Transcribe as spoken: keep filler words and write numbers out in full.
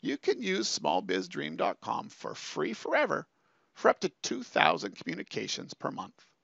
you can use small biz dream dot com for free forever for up to two thousand communications per month.